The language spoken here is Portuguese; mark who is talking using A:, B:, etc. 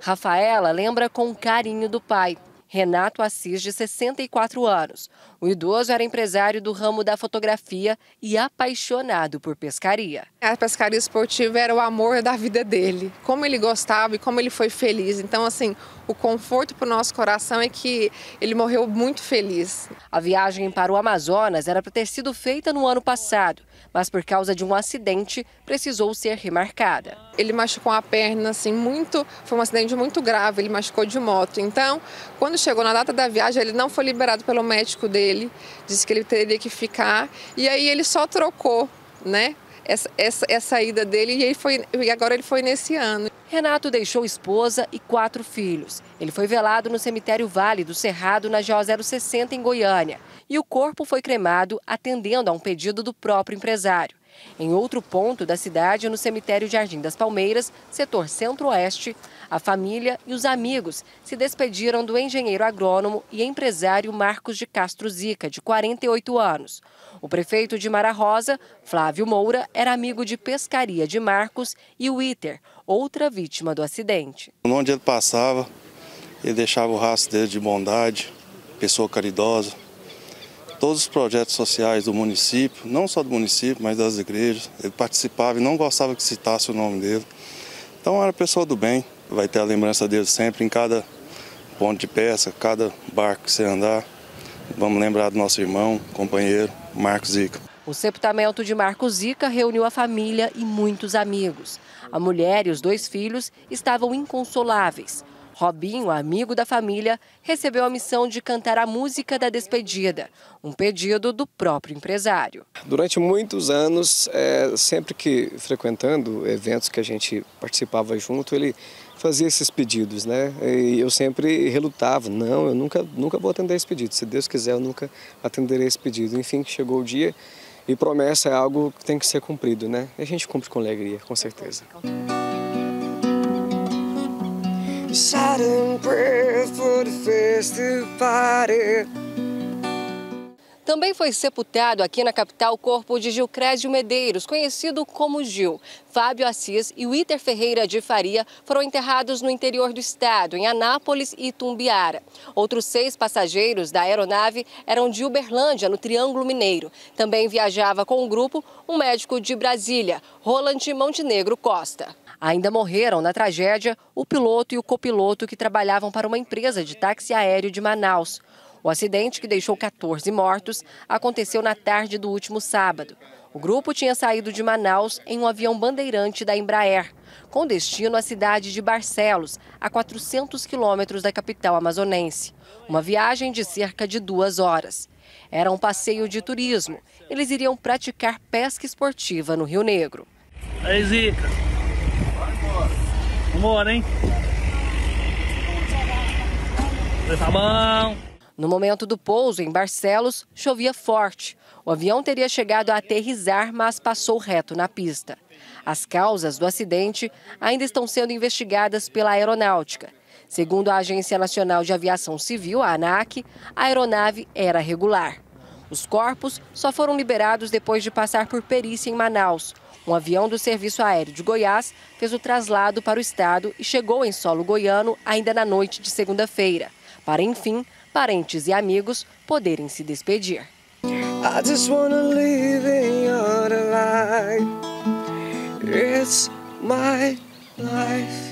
A: Rafaela lembra com carinho do pai, Renato Assis, de 64 anos. O idoso era empresário do ramo da fotografia e apaixonado por pescaria.
B: A pescaria esportiva era o amor da vida dele, como ele gostava e como ele foi feliz. Então, assim, o conforto para o nosso coração é que ele morreu muito feliz.
A: A viagem para o Amazonas era para ter sido feita no ano passado, mas por causa de um acidente precisou ser remarcada.
B: Ele machucou a perna, assim, foi um acidente muito grave, ele machucou de moto. Então, quando chegou na data da viagem, ele não foi liberado pelo médico dele, disse que ele teria que ficar, e aí ele só trocou, né, essa ida dele, e agora ele foi nesse ano.
A: Renato deixou esposa e 4 filhos. Ele foi velado no cemitério Vale do Cerrado, na GO 060, em Goiânia. E o corpo foi cremado atendendo a um pedido do próprio empresário. Em outro ponto da cidade, no cemitério Jardim das Palmeiras, setor centro-oeste, a família e os amigos se despediram do engenheiro agrônomo e empresário Marcos de Castro Zica, de 48 anos. O prefeito de Mara Rosa, Flávio Moura, era amigo de pescaria de Marcos, e o Iter, outra vítima do acidente.
C: Onde ele passava, ele deixava o rastro dele de bondade, pessoa caridosa. Todos os projetos sociais do município, não só do município, mas das igrejas, ele participava e não gostava que citasse o nome dele. Então era pessoa do bem, vai ter a lembrança dele sempre em cada ponto de pesca, cada barco que você andar. Vamos lembrar do nosso irmão, companheiro, Marcos Zica.
A: O sepultamento de Marcos Zica reuniu a família e muitos amigos. A mulher e os 2 filhos estavam inconsoláveis. Robinho, amigo da família, recebeu a missão de cantar a música da despedida, um pedido do próprio empresário.
D: Durante muitos anos, sempre que frequentando eventos que a gente participava junto, ele fazia esses pedidos, né? E eu sempre relutava, não, eu nunca vou atender esse pedido, se Deus quiser eu nunca atenderei esse pedido. Enfim, chegou o dia e promessa é algo que tem que ser cumprido, né? E a gente cumpre com alegria, com certeza.
A: Também foi sepultado aqui na capital o corpo de Gilcrésio Medeiros, conhecido como Gil. Fábio Assis e o Iter Ferreira de Faria foram enterrados no interior do estado, em Anápolis e Itumbiara. Outros 6 passageiros da aeronave eram de Uberlândia, no Triângulo Mineiro. Também viajava com o grupo um médico de Brasília, Roland Montenegro Costa. Ainda morreram na tragédia o piloto e o copiloto que trabalhavam para uma empresa de táxi aéreo de Manaus. O acidente, que deixou 14 mortos, aconteceu na tarde do último sábado. O grupo tinha saído de Manaus em um avião bandeirante da Embraer, com destino à cidade de Barcelos, a 400 quilômetros da capital amazonense. Uma viagem de cerca de 2 horas. Era um passeio de turismo. Eles iriam praticar pesca esportiva no Rio Negro.
E: Aí, Zica. Vambora, hein? Tá bom.
A: No momento do pouso, em Barcelos, chovia forte. O avião teria chegado a aterrissar, mas passou reto na pista. As causas do acidente ainda estão sendo investigadas pela Aeronáutica. Segundo a Agência Nacional de Aviação Civil, a ANAC, a aeronave era regular. Os corpos só foram liberados depois de passar por perícia em Manaus. Um avião do Serviço Aéreo de Goiás fez o traslado para o estado e chegou em solo goiano ainda na noite de segunda-feira, para, enfim, parentes e amigos poderem se despedir. I just wanna live in your life. It's my life.